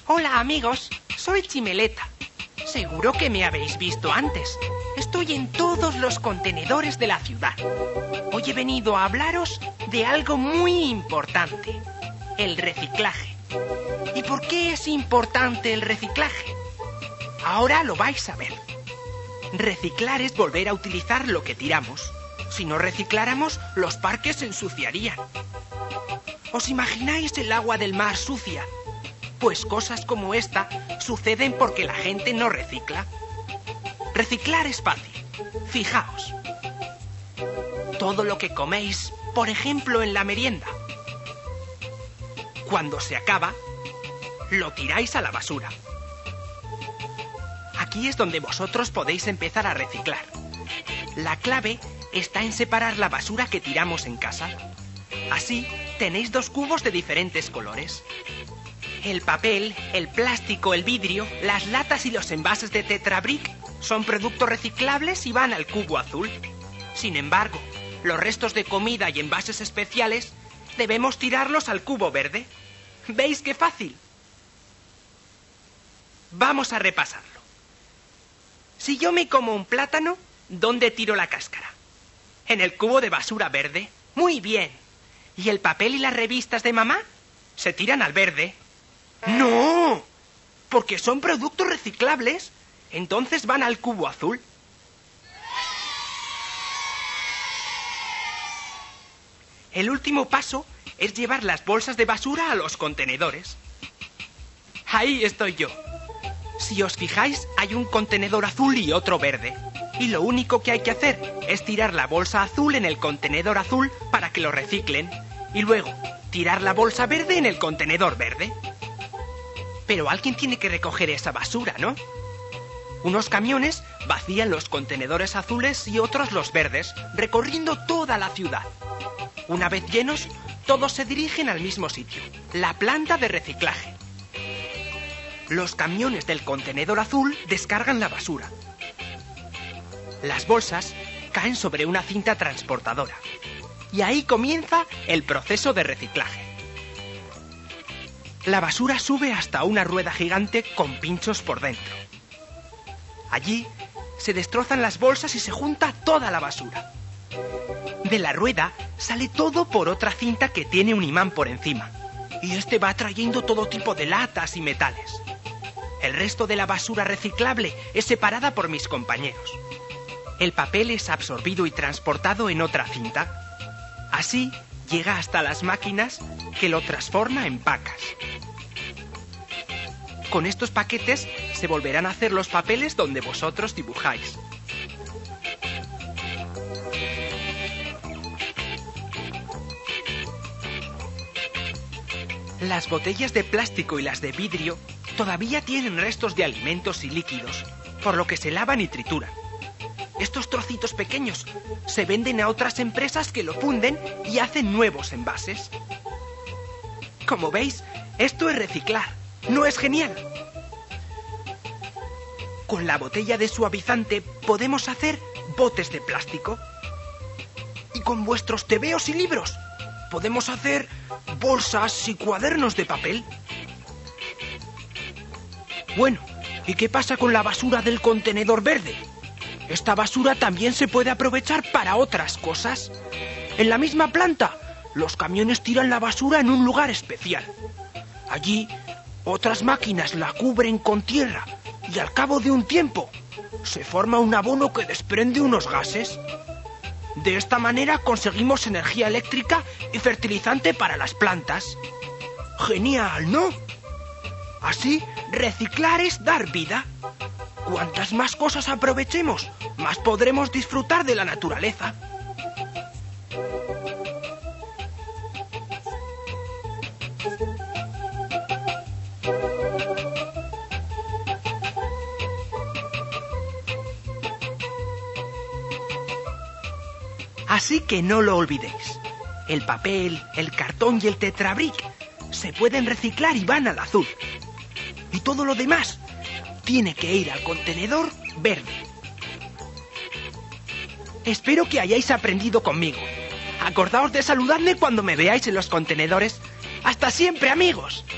Hola amigos, soy Chimeleta. Seguro que me habéis visto antes. Estoy en todos los contenedores de la ciudad. Hoy he venido a hablaros de algo muy importante, el reciclaje. ¿Y por qué es importante el reciclaje? Ahora lo vais a ver. Reciclar es volver a utilizar lo que tiramos. Si no recicláramos, los parques se ensuciarían. ¿Os imagináis el agua del mar sucia? Pues cosas como esta suceden porque la gente no recicla. Reciclar es fácil. Fijaos. Todo lo que coméis, por ejemplo, en la merienda, cuando se acaba, lo tiráis a la basura. Aquí es donde vosotros podéis empezar a reciclar. La clave está en separar la basura que tiramos en casa. Así tenéis 2 cubos de diferentes colores. El papel, el plástico, el vidrio, las latas y los envases de Tetra Brick son productos reciclables y van al cubo azul. Sin embargo, los restos de comida y envases especiales debemos tirarlos al cubo verde. ¿Veis qué fácil? Vamos a repasarlo. Si yo me como un plátano, ¿dónde tiro la cáscara? ¿En el cubo de basura verde? Muy bien. ¿Y el papel y las revistas de mamá? Se tiran al verde. ¡No! Porque son productos reciclables. Entonces van al cubo azul. El último paso es llevar las bolsas de basura a los contenedores. Ahí estoy yo. Si os fijáis, hay un contenedor azul y otro verde. Y lo único que hay que hacer es tirar la bolsa azul en el contenedor azul para que lo reciclen. Y luego, tirar la bolsa verde en el contenedor verde. Pero alguien tiene que recoger esa basura, ¿no? Unos camiones vacían los contenedores azules y otros los verdes, recorriendo toda la ciudad. Una vez llenos, todos se dirigen al mismo sitio, la planta de reciclaje. Los camiones del contenedor azul descargan la basura. Las bolsas caen sobre una cinta transportadora. Y ahí comienza el proceso de reciclaje. La basura sube hasta una rueda gigante con pinchos por dentro. Allí se destrozan las bolsas y se junta toda la basura. De la rueda sale todo por otra cinta que tiene un imán por encima. Y este va trayendo todo tipo de latas y metales. El resto de la basura reciclable es separada por mis compañeros. El papel es absorbido y transportado en otra cinta. Así llega hasta las máquinas que lo transforma en pacas. Con estos paquetes se volverán a hacer los papeles donde vosotros dibujáis. Las botellas de plástico y las de vidrio todavía tienen restos de alimentos y líquidos, por lo que se lavan y trituran. Estos trocitos pequeños se venden a otras empresas que lo funden y hacen nuevos envases. Como veis, esto es reciclar. ¿No es genial? Con la botella de suavizante podemos hacer botes de plástico. Y con vuestros tebeos y libros podemos hacer bolsas y cuadernos de papel. Bueno, ¿y qué pasa con la basura del contenedor verde? Esta basura también se puede aprovechar para otras cosas. En la misma planta, los camiones tiran la basura en un lugar especial. Allí, otras máquinas la cubren con tierra y al cabo de un tiempo se forma un abono que desprende unos gases. De esta manera conseguimos energía eléctrica y fertilizante para las plantas. Genial, ¿no? Así, reciclar es dar vida. Cuantas más cosas aprovechemos, más podremos disfrutar de la naturaleza. Así que no lo olvidéis. El papel, el cartón y el Tetra Brick se pueden reciclar y van al azul. Y todo lo demás tiene que ir al contenedor verde. Espero que hayáis aprendido conmigo. Acordaos de saludarme cuando me veáis en los contenedores. ¡Hasta siempre, amigos!